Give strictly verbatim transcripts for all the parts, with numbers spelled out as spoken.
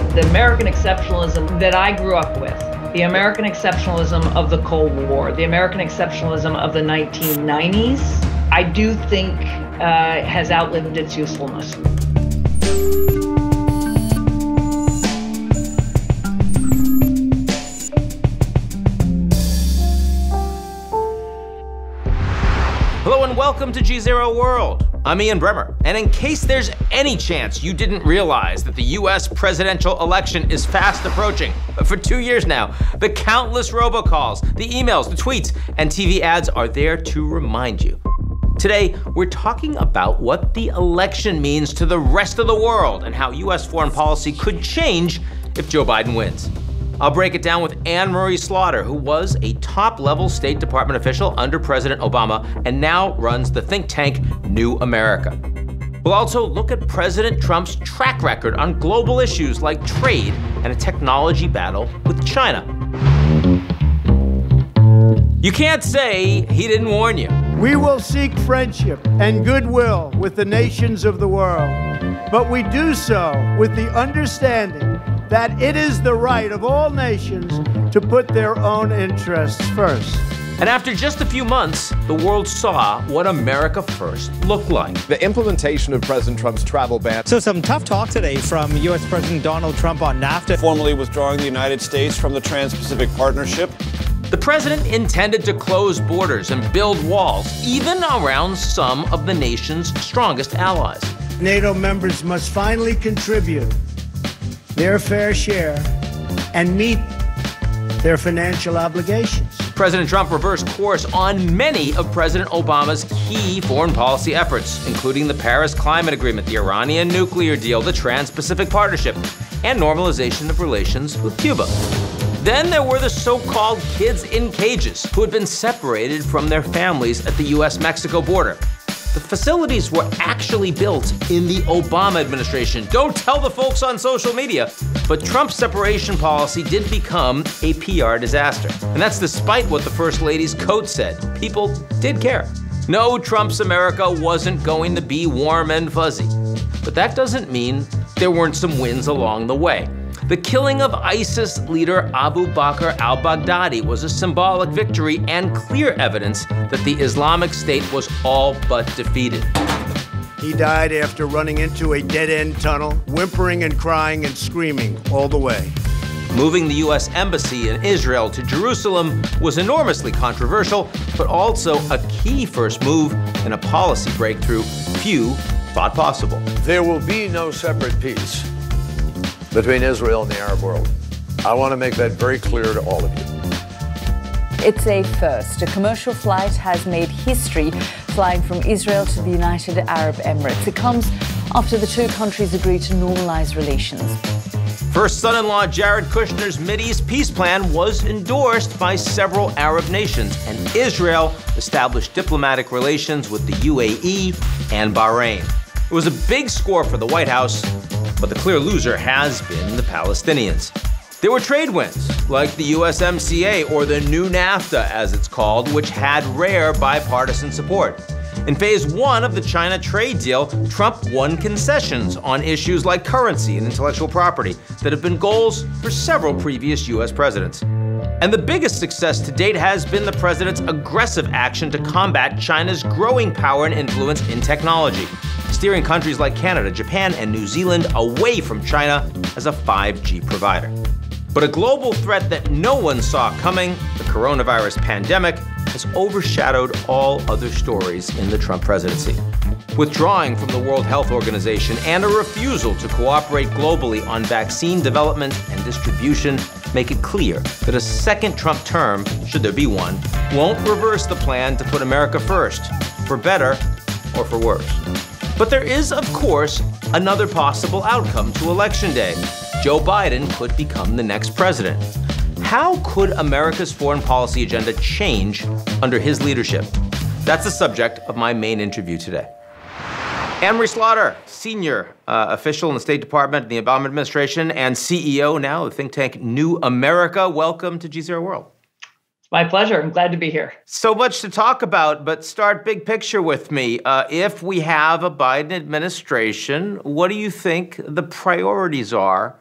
The American exceptionalism that I grew up with, the American exceptionalism of the Cold War, the American exceptionalism of the nineteen nineties, I do think uh, has outlived its usefulness. Hello and welcome to G Zero World. I'm Ian Bremmer, and in case there's any chance you didn't realize that the U S presidential election is fast approaching, for two years now, the countless robocalls, the emails, the tweets, and T V ads are there to remind you. Today, we're talking about what the election means to the rest of the world and how U S foreign policy could change if Joe Biden wins. I'll break it down with Anne-Marie Slaughter, who was a top-level State Department official under President Obama and now runs the think tank New America. We'll also look at President Trump's track record on global issues like trade and a technology battle with China. You can't say he didn't warn you. We will seek friendship and goodwill with the nations of the world, but we do so with the understanding that it is the right of all nations to put their own interests first. And after just a few months, the world saw what America First looked like. The implementation of President Trump's travel ban. So some tough talk today from U S President Donald Trump on NAFTA. Formally withdrawing the United States from the Trans-Pacific Partnership. The president intended to close borders and build walls, even around some of the nation's strongest allies. NATO members must finally contribute their fair share and meet their financial obligations. President Trump reversed course on many of President Obama's key foreign policy efforts, including the Paris Climate Agreement, the Iranian nuclear deal, the Trans-Pacific Partnership, and normalization of relations with Cuba. Then there were the so-called kids in cages who had been separated from their families at the U S Mexico border. The facilities were actually built in the Obama administration. Don't tell the folks on social media. But Trump's separation policy did become a P R disaster. And that's despite what the First Lady's coat said. People did care. No, Trump's America wasn't going to be warm and fuzzy. But that doesn't mean there weren't some wins along the way. The killing of ISIS leader Abu Bakr al-Baghdadi was a symbolic victory and clear evidence that the Islamic State was all but defeated. He died after running into a dead-end tunnel, whimpering and crying and screaming all the way. Moving the U S Embassy in Israel to Jerusalem was enormously controversial, but also a key first move in a policy breakthrough few thought possible. There will be no separate peace between Israel and the Arab world. I want to make that very clear to all of you. It's a first. A commercial flight has made history flying from Israel to the United Arab Emirates. It comes after the two countries agreed to normalize relations. First son-in-law Jared Kushner's Mideast peace plan was endorsed by several Arab nations, and Israel established diplomatic relations with the U A E and Bahrain. It was a big score for the White House, but the clear loser has been the Palestinians. There were trade wins, like the U S M C A, or the new NAFTA as it's called, which had rare bipartisan support. In phase one of the China trade deal, Trump won concessions on issues like currency and intellectual property that have been goals for several previous U S presidents. And the biggest success to date has been the president's aggressive action to combat China's growing power and influence in technology, steering countries like Canada, Japan, and New Zealand away from China as a five G provider. But a global threat that no one saw coming, the coronavirus pandemic, has overshadowed all other stories in the Trump presidency. Withdrawing from the World Health Organization and a refusal to cooperate globally on vaccine development and distribution make it clear that a second Trump term, should there be one, won't reverse the plan to put America first, for better or for worse. But there is, of course, another possible outcome to Election Day. Joe Biden could become the next president. How could America's foreign policy agenda change under his leadership? That's the subject of my main interview today. Anne-Marie Slaughter, senior uh, official in the State Department, the Obama administration, and C E O now of the think tank New America. Welcome to G Zero World. My pleasure. I'm glad to be here. So much to talk about, but start big picture with me. Uh, if we have a Biden administration, what do you think the priorities are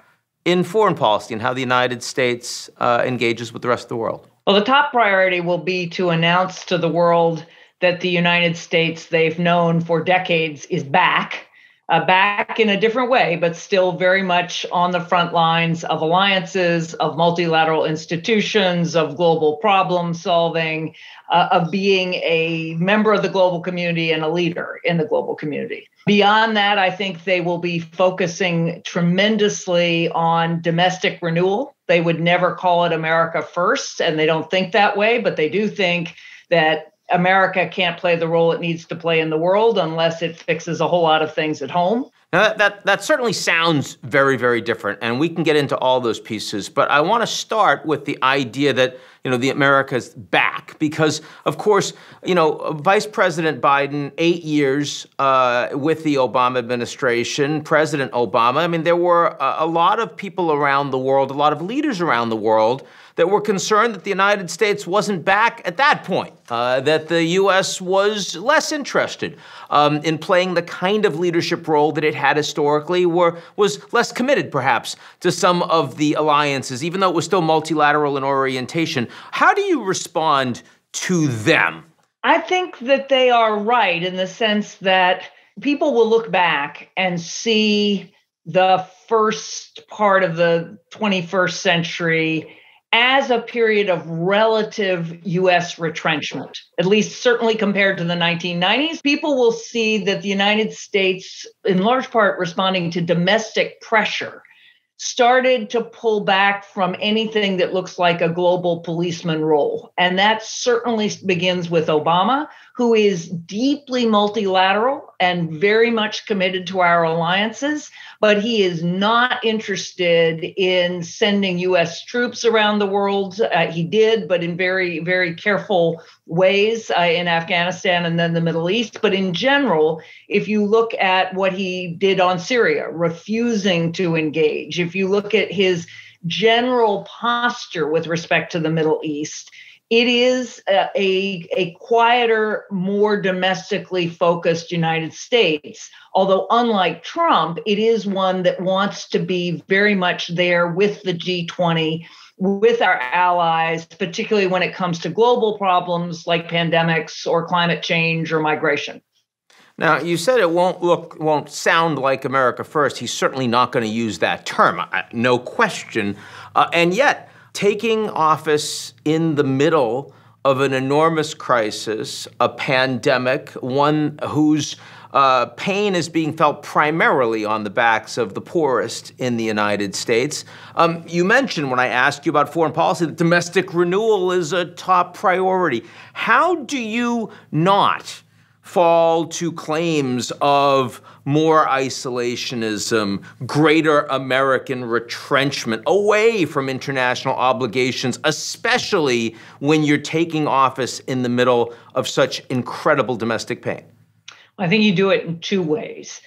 in foreign policy and how the United States uh, engages with the rest of the world? Well, the top priority will be to announce to the world that the United States they've known for decades is back, uh, back in a different way, but still very much on the front lines of alliances, of multilateral institutions, of global problem solving, uh, of being a member of the global community and a leader in the global community. Beyond that, I think they will be focusing tremendously on domestic renewal. They would never call it America first, and they don't think that way, but they do think that America can't play the role it needs to play in the world unless it fixes a whole lot of things at home. Now, that, that, that certainly sounds very, very different, and we can get into all those pieces. But I want to start with the idea that, you know, the America's back because, of course, you know, Vice President Biden, eight years uh, with the Obama administration, President Obama, I mean, there were a, a lot of people around the world, a lot of leaders around the world that were concerned that the United States wasn't back at that point, uh, that the U S was less interested um, in playing the kind of leadership role that it had historically, or was less committed, perhaps, to some of the alliances, even though it was still multilateral in orientation. How do you respond to them? I think that they are right in the sense that people will look back and see the first part of the twenty-first century as a period of relative U S retrenchment, at least certainly compared to the nineteen nineties. People will see that the United States, in large part responding to domestic pressure, started to pull back from anything that looks like a global policeman role. And that certainly begins with Obama, who is deeply multilateral and very much committed to our alliances, but he is not interested in sending U S troops around the world. Uh, he did, but in very, very careful ways uh, in Afghanistan and then the Middle East. But in general, if you look at what he did on Syria, refusing to engage, if you look at his general posture with respect to the Middle East, it is a, a, a quieter, more domestically focused United States. Although unlike Trump, it is one that wants to be very much there with the G twenty, with our allies, particularly when it comes to global problems like pandemics or climate change or migration. Now, you said it won't look, won't sound like America first. He's certainly not going to use that term, no question. Uh, and yet, taking office in the middle of an enormous crisis, a pandemic, one whose uh, pain is being felt primarily on the backs of the poorest in the United States. Um, you mentioned when I asked you about foreign policy that domestic renewal is a top priority. How do you not fall to claims of more isolationism, greater American retrenchment away from international obligations, especially when you're taking office in the middle of such incredible domestic pain? I think you do it in two ways.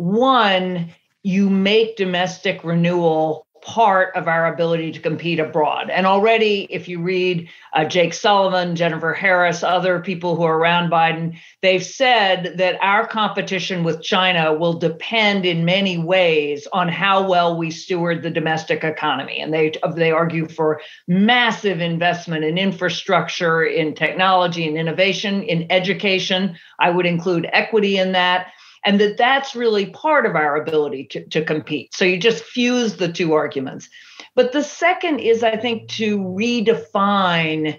One, you make domestic renewal part of our ability to compete abroad. And already, if you read uh, Jake Sullivan, Jennifer Harris, other people who are around Biden, they've said that our competition with China will depend in many ways on how well we steward the domestic economy. And they, they argue for massive investment in infrastructure, in technology and innovation, in education. I would include equity in that. And that that's really part of our ability to, to compete. So you just fuse the two arguments. But the second is, I think, to redefine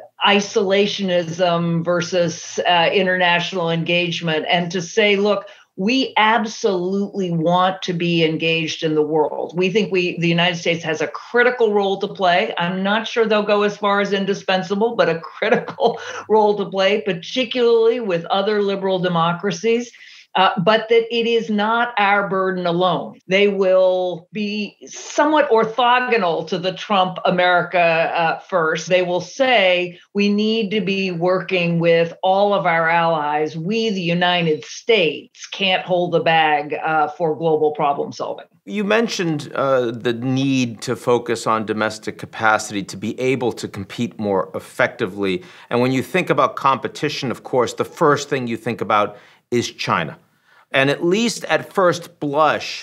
isolationism versus uh, international engagement and to say, look, we absolutely want to be engaged in the world. We think we, the United States has a critical role to play. I'm not sure they'll go as far as indispensable, but a critical role to play, particularly with other liberal democracies. Uh, but that it is not our burden alone. They will be somewhat orthogonal to the Trump America uh, first. They will say we need to be working with all of our allies. We, the United States, can't hold the bag uh, for global problem solving. You mentioned uh, the need to focus on domestic capacity to be able to compete more effectively. And when you think about competition, of course, the first thing you think about is China. And at least at first blush,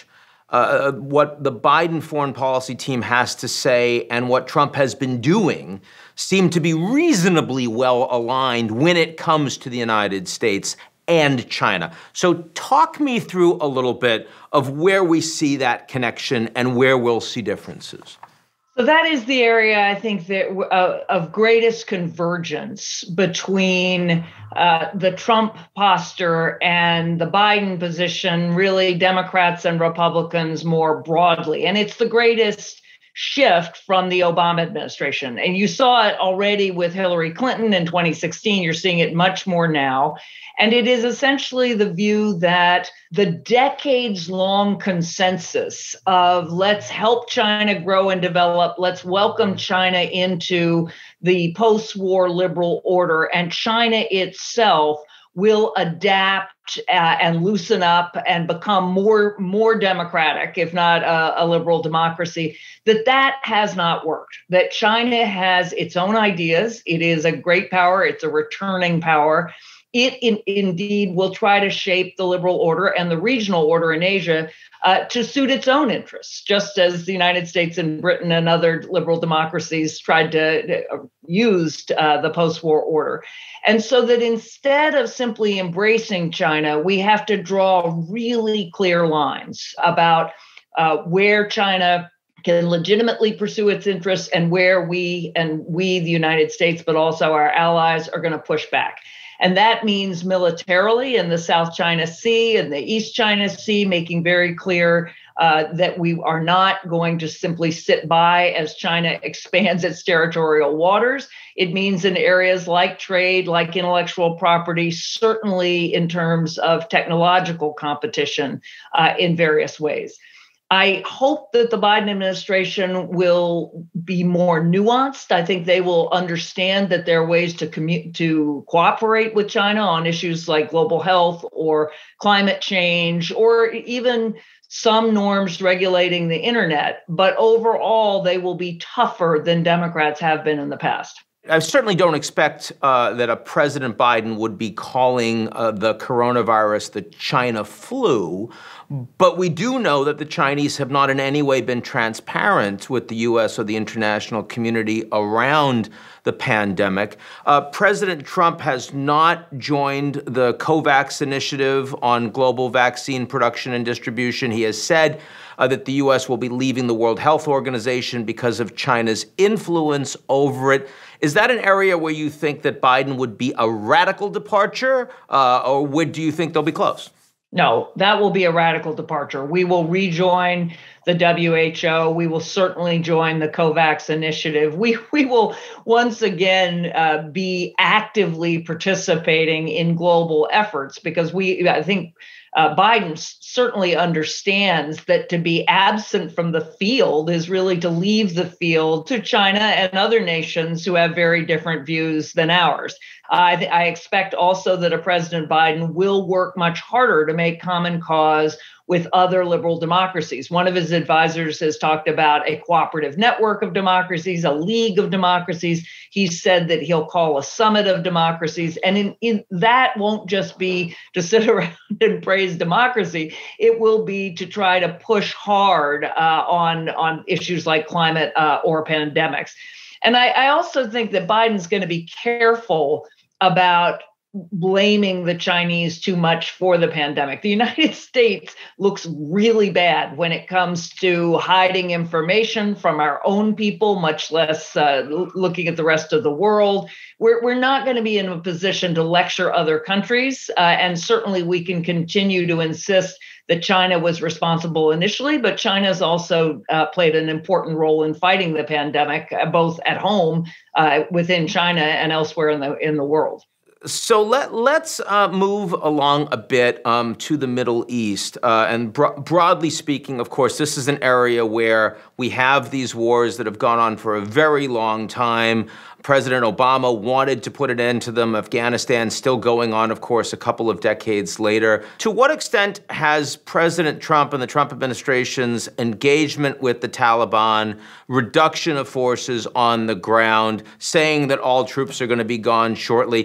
uh, what the Biden foreign policy team has to say and what Trump has been doing seem to be reasonably well aligned when it comes to the United States and China. So talk me through a little bit of where we see that connection and where we'll see differences. So that is the area, I think, that uh, of greatest convergence between uh, the Trump posture and the Biden position, really Democrats and Republicans more broadly. And it's the greatest shift from the Obama administration. And you saw it already with Hillary Clinton in twenty sixteen. You're seeing it much more now. And it is essentially the view that the decades-long consensus of let's help China grow and develop, let's welcome China into the post-war liberal order, and China itself will adapt uh, and loosen up and become more, more democratic, if not a, a liberal democracy, that that has not worked. That China has its own ideas. It is a great power. It's a returning power. It in, indeed will try to shape the liberal order and the regional order in Asia uh, to suit its own interests, just as the United States and Britain and other liberal democracies tried to uh, use uh, the post-war order. And so that instead of simply embracing China, we have to draw really clear lines about uh, where China can legitimately pursue its interests and where we, and we, the United States, but also our allies, are going to push back. And that means militarily in the South China Sea and the East China Sea, making very clear uh, that we are not going to simply sit by as China expands its territorial waters. It means in areas like trade, like intellectual property, certainly in terms of technological competition uh, in various ways. I hope that the Biden administration will be more nuanced. I think they will understand that there are ways to commu- to cooperate with China on issues like global health or climate change, or even some norms regulating the internet. But overall, they will be tougher than Democrats have been in the past. I certainly don't expect uh, that a President Biden would be calling uh, the coronavirus the China flu, but we do know that the Chinese have not in any way been transparent with the U S or the international community around the pandemic. Uh, President Trump has not joined the COVAX initiative on global vaccine production and distribution. He has said uh, that the U S will be leaving the World Health Organization because of China's influence over it. Is that an area where you think that Biden would be a radical departure, uh, or would, do you think they'll be close? No, that will be a radical departure. We will rejoin the W H O. We will certainly join the COVAX initiative. We we will once again uh, be actively participating in global efforts, because we, I think, Uh, Biden certainly understands that to be absent from the field is really to leave the field to China and other nations who have very different views than ours. Uh, I, th- I expect also that a President Biden will work much harder to make common cause with other liberal democracies. One of his advisors has talked about a cooperative network of democracies, a league of democracies. He said that he'll call a summit of democracies. And in, in that won't just be to sit around and praise democracy. It will be to try to push hard uh, on, on issues like climate uh, or pandemics. And I, I also think that Biden's going to be careful about blaming the Chinese too much for the pandemic. The United States looks really bad when it comes to hiding information from our own people, much less uh, looking at the rest of the world. We're, we're not going to be in a position to lecture other countries. Uh, and certainly we can continue to insist that China was responsible initially, but China's also uh, played an important role in fighting the pandemic, uh, both at home, uh, within China, and elsewhere in the in the world. So let, let's uh, move along a bit um, to the Middle East. Uh, and bro- broadly speaking, of course, this is an area where we have these wars that have gone on for a very long time. President Obama wanted to put an end to them. Afghanistan still going on, of course, a couple of decades later. To what extent has President Trump and the Trump administration's engagement with the Taliban, reduction of forces on the ground, saying that all troops are going to be gone shortly, does that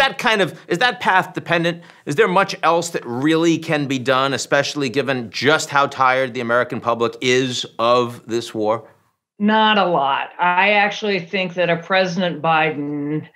that kind of, is that path dependent? Is there much else that really can be done, especially given just how tired the American public is of this war? Not a lot. I actually think that a President Biden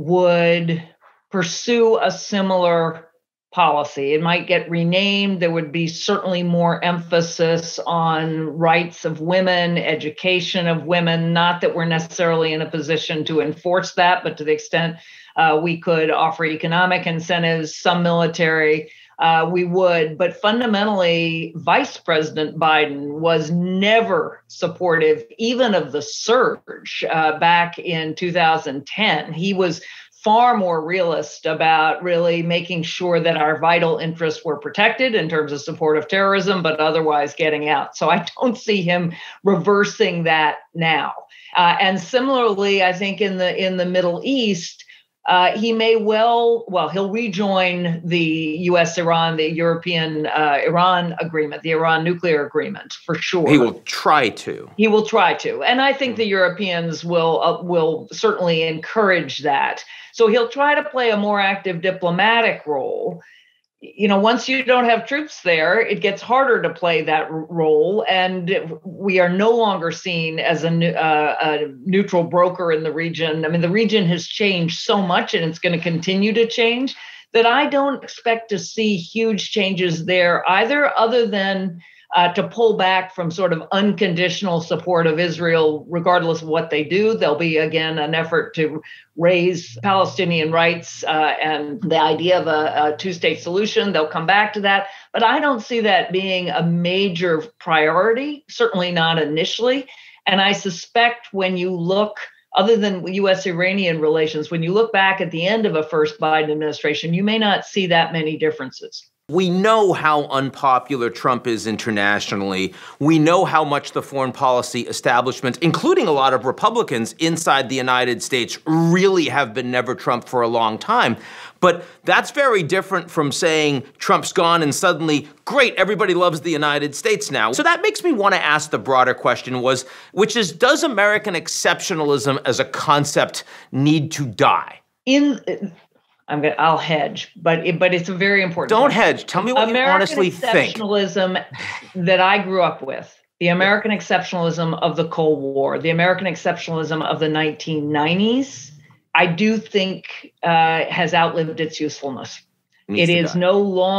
would pursue a similar policy. It might get renamed. There would be certainly more emphasis on rights of women, education of women. Not that we're necessarily in a position to enforce that, but to the extent uh, we could offer economic incentives, some military, uh, we would. But fundamentally, Vice President Biden was never supportive, even of the surge uh, back in two thousand ten. He was far more realist about really making sure that our vital interests were protected in terms of support of terrorism, but otherwise getting out. So I don't see him reversing that now. Uh, and similarly, I think in the in the Middle East, uh, he may well, well, he'll rejoin the U S Iran, the European uh, Iran agreement, the Iran nuclear agreement, for sure. He will try to. He will try to. And I think the Europeans will uh, will certainly encourage that. So he'll try to play a more active diplomatic role. You know, once you don't have troops there, it gets harder to play that r- role. And we are no longer seen as a, uh, a neutral broker in the region. I mean, the region has changed so much, and it's going to continue to change, that I don't expect to see huge changes there either, other than Uh, to pull back from sort of unconditional support of Israel, regardless of what they do. There'll be, again, an effort to raise Palestinian rights uh, and the idea of a, a two-state solution. They'll come back to that. But I don't see that being a major priority, certainly not initially. And I suspect when you look, other than U S-Iranian relations, when you look back at the end of a first Biden administration, you may not see that many differences. We know how unpopular Trump is internationally. We know how much the foreign policy establishment, including a lot of Republicans inside the United States, really have been never Trump for a long time. But that's very different from saying Trump's gone and suddenly, great, everybody loves the United States now. So that makes me want to ask the broader question, was, which is, does American exceptionalism as a concept need to die? In I'm gonna, I'll hedge, but it, but it's a very important. Don't question. hedge. Tell me what American you honestly think. Exceptionalism that I grew up with, the American exceptionalism of the Cold War, the American exceptionalism of the nineteen nineties, I do think uh, has outlived its usefulness. It is die. no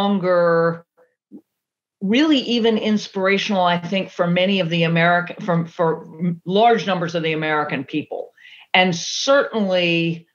longer really even inspirational, I think, for many of the American, from for large numbers of the American people, and certainly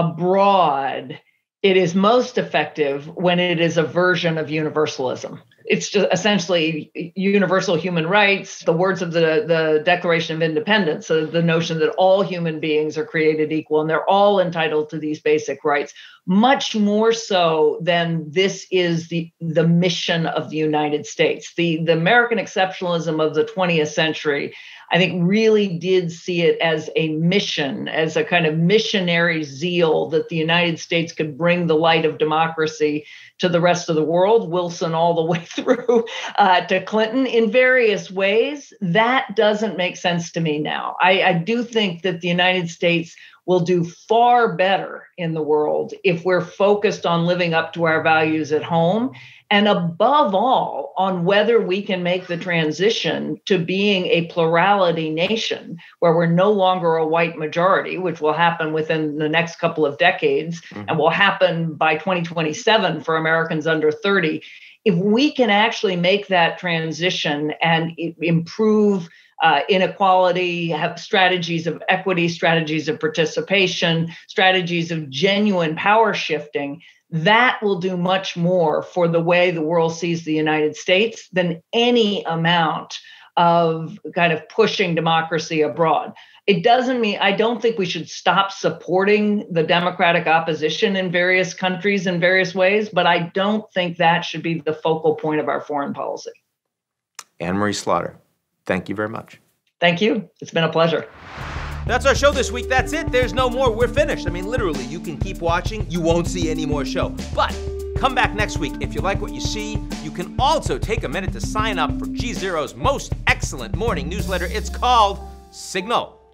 abroad. It is most effective when it is a version of universalism. It's just essentially universal human rights, the words of the, the Declaration of Independence, so the notion that all human beings are created equal and they're all entitled to these basic rights, much more so than this is the, the mission of the United States. The, the American exceptionalism of the twentieth century, I think, really did see it as a mission, as a kind of missionary zeal that the United States could bring the light of democracy to the rest of the world, Wilson all the way through uh, to Clinton in various ways. That doesn't make sense to me now. I, I do think that the United States will do far better in the world if we're focused on living up to our values at home, and above all, on whether we can make the transition to being a plurality nation where we're no longer a white majority, which will happen within the next couple of decades, mm-hmm. and will happen by twenty twenty-seven for Americans under thirty. If we can actually make that transition and improve Uh, inequality, have strategies of equity, strategies of participation, strategies of genuine power shifting, that will do much more for the way the world sees the United States than any amount of kind of pushing democracy abroad. It doesn't mean, I don't think we should stop supporting the democratic opposition in various countries in various ways, but I don't think that should be the focal point of our foreign policy. Anne Marie Slaughter, thank you very much. Thank you. It's been a pleasure. That's our show this week. That's it. There's no more. We're finished. I mean, literally, you can keep watching. You won't see any more show. But come back next week. If you like what you see, you can also take a minute to sign up for G Zero's most excellent morning newsletter. It's called Signal.